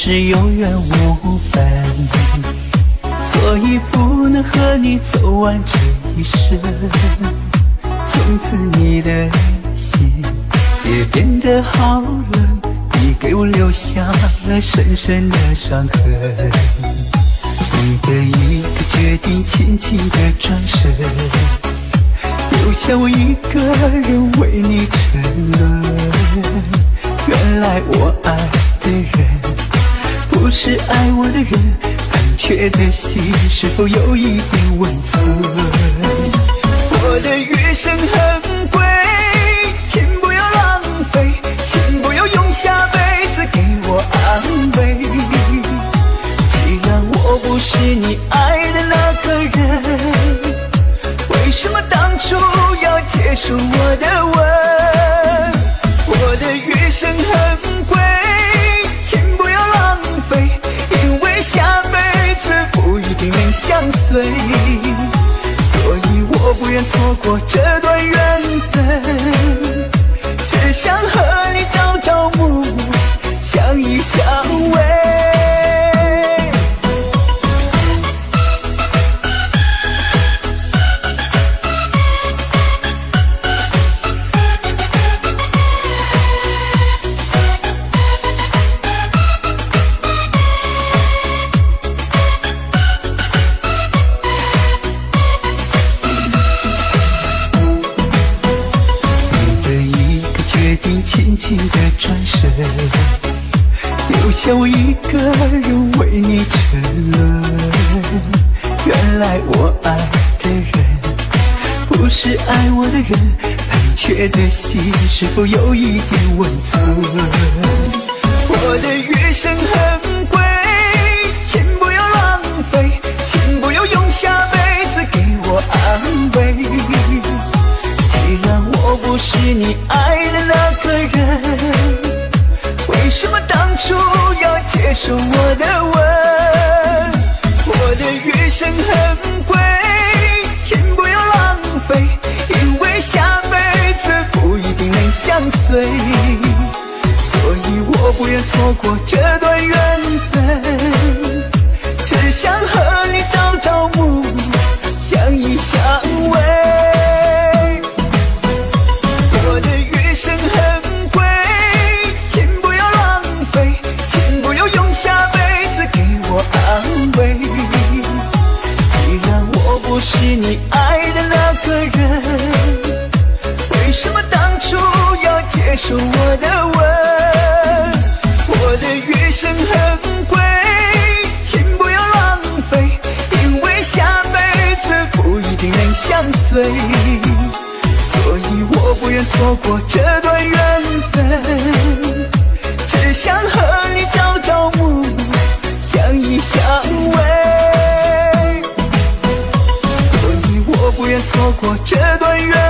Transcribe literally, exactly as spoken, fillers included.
是有缘无分，所以不能和你走完这一生。从此你的心也变得好冷，你给我留下了深深的伤痕。你的一个决定，轻轻的转身，留下我一个人为你沉沦。原来我爱的人不是爱我的人，胆怯的心是否有一点温存？我的余生很贵，请不要浪费，请不要用下辈子给我安慰。既然我不是你爱的那个人，为什么当初要接受我的吻？我的余生很贵，请不要浪费，因为下辈子不一定能相随，所以我不愿错过这段缘分，只想和你朝朝暮暮，相依相偎。轻轻地转身，留下我一个人为你沉沦。原来我爱的人不是爱我的人，胆怯的心是否有一点温存？我的余生很贵，请不要浪费，请不要用下辈子给我安慰。既然我不是你爱的那个人，为什么当初要接受我的吻？我的余生很贵，请不要浪费，因为下辈子不一定能相随，所以我不愿错过这段缘分，只想和你朝朝暮暮，相依相偎。余生很贵，请不要浪费，请不要用下辈子给我安慰。既然我不是你爱的那个人，为什么当初要接受我的吻？我的余生很贵，请不要浪费，因为下辈子不一定能相随，所以我不愿错过这段缘分，只想和你朝朝暮暮，相依相偎。所以我不愿错过这段缘